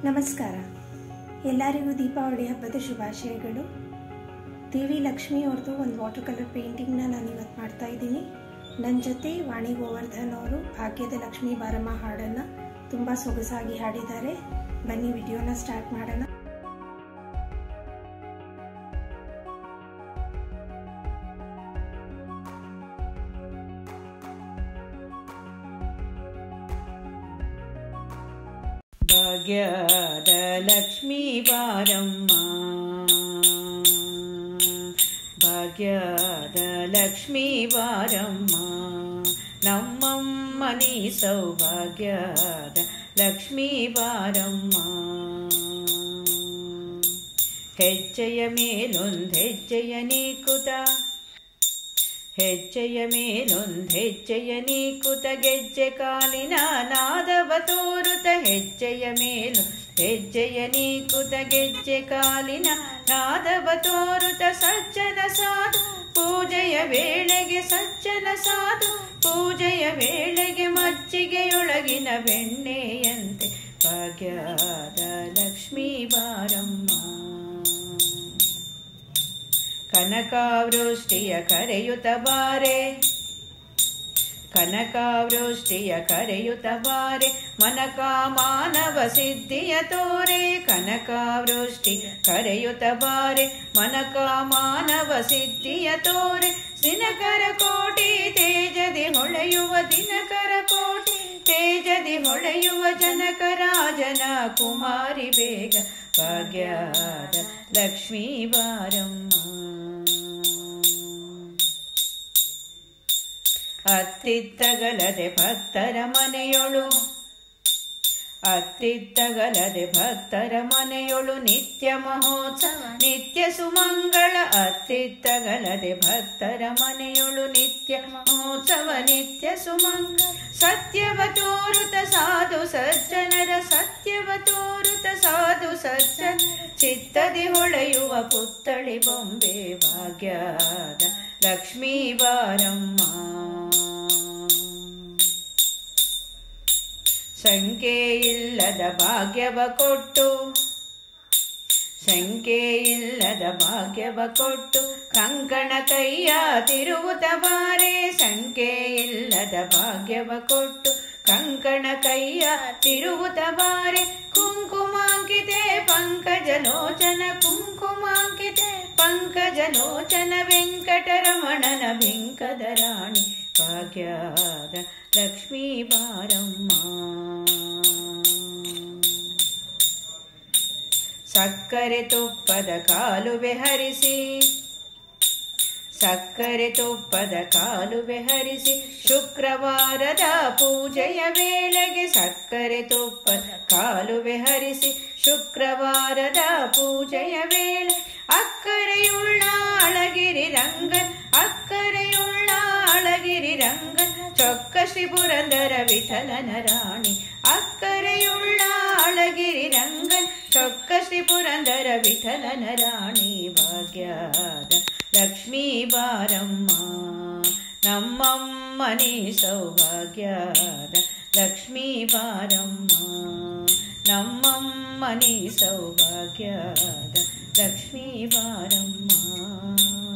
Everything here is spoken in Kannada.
ನಮಸ್ಕಾರ. ಎಲ್ಲರಿಗೂ ದೀಪಾವಳಿ ಹಬ್ಬದ ಶುಭಾಶಯಗಳು. ದೇವಿ ಲಕ್ಷ್ಮಿ ಅವ್ರದ್ದು ಒಂದು ವಾಟರ್ ಕಲರ್ ಪೇಂಟಿಂಗ್ನ ನಾನು ಇವತ್ತು ಮಾಡ್ತಾ ಇದ್ದೀನಿ. ನನ್ನ ಜೊತೆ ವಾಣಿ ಗೋವರ್ಧನ್ ಅವರು ಭಾಗ್ಯದ ಲಕ್ಷ್ಮೀ ಬಾರಮ್ಮ ಹಾಡನ್ನು ತುಂಬ ಸೊಗಸಾಗಿ ಹಾಡಿದ್ದಾರೆ. ಬನ್ನಿ ವಿಡಿಯೋನ ಸ್ಟಾರ್ಟ್ ಮಾಡೋಣ. ಭಾಗ್ಯದ ಲಕ್ಷ್ಮೀ ಬಾರಮ್ಮ, ಭಾಗ್ಯದ ಲಕ್ಷ್ಮೀ ಬಾರಮ್ಮ, ನಮ್ಮಮ್ಮ ನೀ ಸೌಭಾಗ್ಯದ ಲಕ್ಷ್ಮೀ ಬಾರಮ್ಮ. ಹೆಜ್ಜೆಯ ಮೇಲೊಂದು ಹೆಜ್ಜೆಯ ನೀಕುತ, ಹೆಜ್ಜೆಯ ಮೇಲೊಂದು ಹೆಜ್ಜೆಯ ನೀಕುತ, ಗೆಜ್ಜೆ ಕಾಲಿನ ನಾದವ ತೋರುತ. ಹೆಜ್ಜೆಯ ಮೇಲು ಹೆಜ್ಜೆಯ ನೀಕುತ, ಗೆಜ್ಜೆ ಕಾಲಿನ ನಾದವ ತೋರುತ. ಸಜ್ಜನ ಸಾಧು ಪೂಜೆಯ ವೇಳೆಗೆ, ಸಜ್ಜನ ಸಾಧು ಪೂಜೆಯ ವೇಳೆಗೆ, ಮಜ್ಜಿಗೆಯೊಳಗಿನ ಬೆಣ್ಣೆಯಂತೆ ಭಾಗ್ಯದ ಲಕ್ಷ್ಮೀ ಬಾರಮ್ಮ. ಕನಕಾವೃಷ್ಟಿಯ ಕರೆಯುತ್ತ ಬಾರೆ, ಕನಕಾವೃಷ್ಟಿಯ ಕರೆಯುತ್ತ ಬಾರೆ, ಮನಕ ಮಾನವ ಸಿದ್ಧಿಯ ತೋರೆ. ಕನಕಾವೃಷ್ಟಿ ಕರೆಯುತ್ತ ಬಾರೆ, ಮನಕ ಮಾನವ ಸಿದ್ಧಿಯ ತೋರೆ. ದಿನಕರ ಕೋಟಿ ತೇಜದಿ ಹೊಳೆಯುವ, ದಿನಕರ ಕೋಟಿ ತೇಜದಿ ಹೊಳೆಯುವ, ಜನಕರಾಜನ ಕುಮಾರಿ ಬೇಗ ಭಾಗ್ಯದ ಲಕ್ಷ್ಮೀ ಬಾರಮ್ಮ. ಅತ್ತಿತ್ತಗಲದೆ ಭಕ್ತರ ಮನೆಯೊಳು, ಅತ್ತಿತ್ತಗಲದೆ ಭಕ್ತರ ಮನೆಯೊಳು, ನಿತ್ಯ ಮಹೋತ್ಸವ ನಿತ್ಯ ಸುಮಂಗಳ. ಅತ್ತಿತ್ತಗಲದೆ ಭಕ್ತರ ಮನೆಯೊಳು, ನಿತ್ಯ ಮಹೋತ್ಸವ ನಿತ್ಯ ಸುಮಂಗಳ. ಸತ್ಯವ ತೋರುತ ಸಾಧು ಸಜ್ಜನರ, ಸತ್ಯವ ತೋರುತ ಸಾಧು ಸಜ್ಜನ, ಚಿತ್ತದಿ ಹೊಳೆಯುವ ಪುತ್ತಳಿ ಬೊಂಬೆ ಭಾಗ್ಯದ ಲಕ್ಷ್ಮೀ ಬಾರಮ್ಮ. ಸಂಖ್ಯೆಯಿಲ್ಲದ ಭಾಗ್ಯವ ಕೊಟ್ಟು, ಸಂಖ್ಯೆಯಿಲ್ಲದ ಭಾಗ್ಯವ ಕೊಟ್ಟು, ಕಂಕಣ ಕೈಯ ತಿರುವುತ ಬಾರೆ. ಸಂಖ್ಯೆಯಿಲ್ಲದ ಭಾಗ್ಯವ ಕೊಟ್ಟು, ಕಂಕಣ ಕೈಯ ತಿರುವುತ ಬಾರೆ. ಕುಂಕುಮಾಂಕಿತೆ ಪಂಕಜಲೋಚನ, ಕುಂಕುಮಾಂಕಿತೆ ಪಂಕಜಲೋಚನ, ವೆಂಕಟರಮಣನ ಬಿಂಕದ ರಾಣಿ ಭಾಗ್ಯದ ಲಕ್ಷ್ಮೀ ಬಾರಮ್ಮ. ಸಕ್ಕರೆ ತುಪ್ಪದ ಕಾಲುವೆ ಹರಿಸಿ, ಸಕ್ಕರೆ ತುಪ್ಪದ ಕಾಲುವೆ ಹರಿಸಿ, ಶುಕ್ರವಾರದ ಪೂಜೆಯ ವೇಳೆಗೆ. ಸಕ್ಕರೆ ತುಪ್ಪದ ಕಾಲುವೆ ಹರಿಸಿ, ಶುಕ್ರವಾರದ ಪೂಜೆಯ ವೇಳೆ. ಅಕ್ಕರೆಯುಳ್ಳ ಅಳಗಿರಿ ರಂಗನ್, ಅಕ್ಕರೆಯುಳ್ಳ ಅಳಗಿರಿ ರಂಗನ್, ಚೊಕ್ಕ ಶ್ರೀ ಪುರಂದರ ವಿಠಲನ ರಾಣಿ. ಅಕ್ಕರೆಯುಳ್ಳ ಅಳಗಿರಿ ರಂಗನ್, ಚೊಕ್ಕ ಶ್ರೀ ಪುರಂದರ ವಿಠಲನ ರಾಣಿ ಭಾಗ್ಯದ ಲಕ್ಷ್ಮೀ ಬಾರಮ್ಮ. ನಮ್ಮಮ್ಮ ನೀ ಸೌಭಾಗ್ಯದ ಲಕ್ಷ್ಮೀ ಬಾರಮ್ಮ. ನಮ್ಮಮ್ಮ ನೀ ಸೌಭಾಗ್ಯದ ಲಕ್ಷ್ಮೀ ಬಾರಮ್ಮ.